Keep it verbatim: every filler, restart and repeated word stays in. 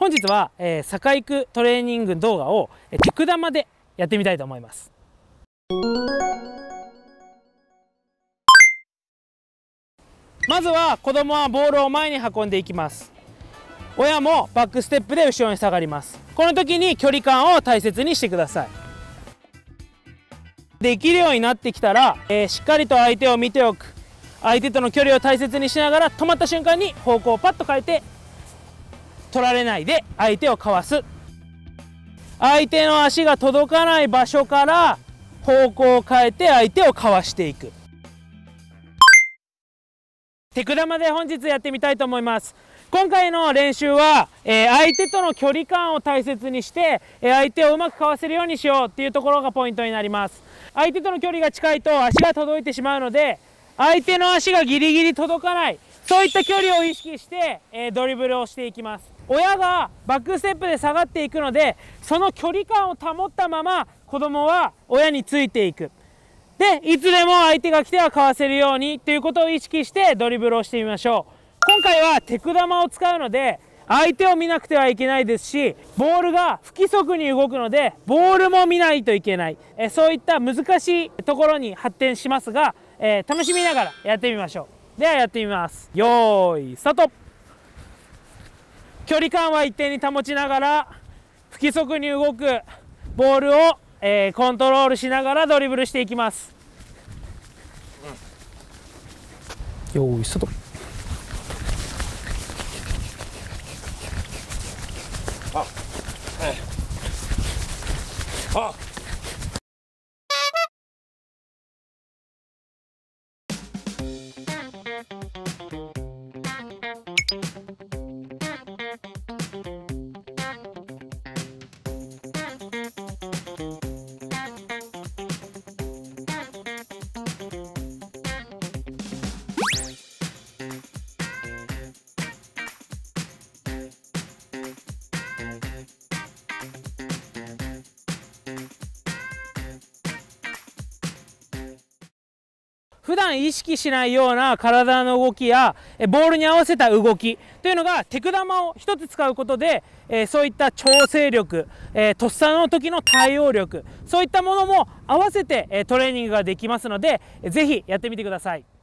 本日は、えー、坂行くトレーニング動画を、えー、手く玉でやってみたいと思います。まずは子供はボールを前に運んでいきます。親もバックステップで後ろに下がります。この時に距離感を大切にしてください。できるようになってきたら、えー、しっかりと相手を見ておく。相手との距離を大切にしながら、止まった瞬間に方向をパッと変えて取られないで相手をかわす。相手の足が届かない場所から方向を変えて相手をかわしていく。手く玉で本日やってみたいと思います。今回の練習は、えー、相手との距離感を大切にして、えー、相手をうまくかわせるようにしようっていうところがポイントになります。相手との距離が近いと足が届いてしまうので、相手の足がギリギリ届かない、そういった距離を意識して、えー、ドリブルをしていきます。親がバックステップで下がっていくので、その距離感を保ったまま子供は親についていく。で、いつでも相手が来てはかわせるようにということを意識してドリブルをしてみましょう。今回は手く玉を使うので相手を見なくてはいけないですし、ボールが不規則に動くのでボールも見ないといけない、えそういった難しいところに発展しますが、えー、楽しみながらやってみましょう。ではやってみます。よーいスタート。距離感は一定に保ちながら不規則に動くボールを、えー、コントロールしながらドリブルしていきます。よーいスタート。あ、はい。あ。普段意識しないような体の動きやボールに合わせた動きというのが手く玉を一つ使うことで、えー、そういった調整力、えー、とっさの時の対応力、そういったものも合わせて、えー、トレーニングができますので、ぜひやってみてください。